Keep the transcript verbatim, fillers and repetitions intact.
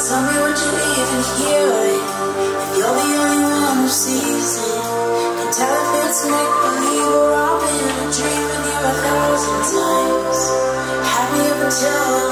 Tell me what you even hear it. If you're the only one who sees it, can tell if it's make-believe or I've been in a dream with you a thousand times. Have me up until